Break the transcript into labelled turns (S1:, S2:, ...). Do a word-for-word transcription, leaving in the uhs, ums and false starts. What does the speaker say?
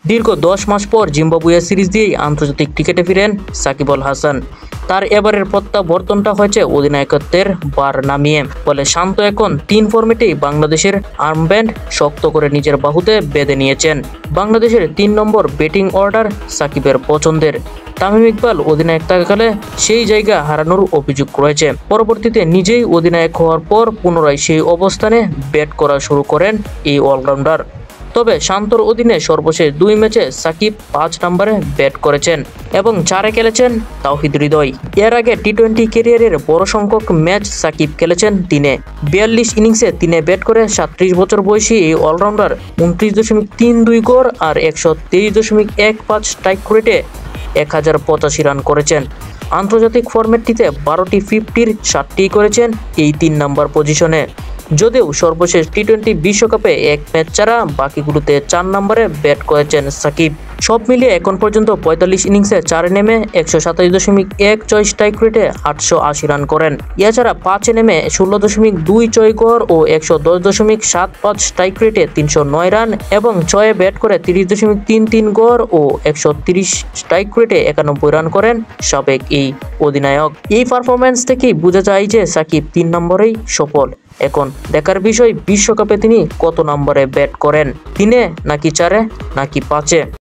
S1: দীর্ঘ দশ মাস পর জিম্বাবুয়ে সিরিজ দিয়েই আন্তর্জাতিক ক্রিকেটে ফিরেন সাকিব আল হাসান। তার এবারের প্রত্যাবর্তনটা হয়েছে অধিনায়কত্বের বার নামিয়ে। ফলে শান্ত এখন তিন ফরম্যাটেই বাংলাদেশের আর্মব্যান্ড শক্ত করে নিজের বাহুতে বেঁধে নিয়েছেন। বাংলাদেশের তিন নম্বর ব্যাটিং অর্ডার সাকিবের পছন্দের। তামিম ইকবাল অধিনায়ক থাকাকালে সেই জায়গা হারানোর অভিযোগ রয়েছে। পরবর্তীতে নিজেই অধিনায়ক হওয়ার পর পুনরায় সেই অবস্থানে ব্যাট করা শুরু করেন এই অলরাউন্ডার। তবে শান্তর অধীনে সর্বশেষ দুই ম্যাচে সাকিব পাঁচ নম্বরে ব্যাট করেছেন এবং চারে খেলেছেন তাওহিদ হৃদয়। এর আগে টি টোয়েন্টি ক্যারিয়ারের বড় সংখ্যক ম্যাচ সাকিব খেলেছেন তিনে। বিয়াল্লিশ ইনিংসে তিনে ব্যাট করে সাতত্রিশ বছর বয়সী এই অলরাউন্ডার উনত্রিশ দশমিক তিন দুই গড় আর একশো তেইশ দশমিক এক পাঁচ স্ট্রাইক রেটে এক হাজার পঁচাশি রান করেছেন। আন্তর্জাতিক ফরম্যাটটিতে বারোটি ফিফটির সাতটি করেছেন এই তিন নম্বর পজিশনে। যদিও সর্বশেষ টি টোয়েন্টি বিশ্বকাপে এক ম্যাচ ছাড়া বাকিগুলোতে চার নম্বরে ব্যাট করেছেন সাকিব। সব মিলিয়ে এখন পর্যন্ত পঁয়তাল্লিশ ইনিংসে চারে নেমে একশো সাতাশ দশমিক এক ছয় স্ট্রাইক রেটে আটশো আশি রান করেন। এছাড়া পাঁচে নেমে ষোলো দশমিক দুই ছয় গড় ও একশো দশ দশমিক সাত পাঁচ স্ট্রাইক রেটে তিনশো নয় রান এবং ছয়ে ব্যাট করে তিরিশ দশমিক তিন তিন গড় ও একশো তিরিশ স্ট্রাইক রেটে একানব্বই রান করেন সাবেক এই অধিনায়ক। এই পারফরম্যান্স থেকেই বোঝা যায় যে সাকিব তিন নম্বরেই সফল। এখন দেখার বিষয় বিশ্বকাপে তিনি কত নম্বরে ব্যাট করেন, তিনে নাকি চারে নাকি পাঁচে।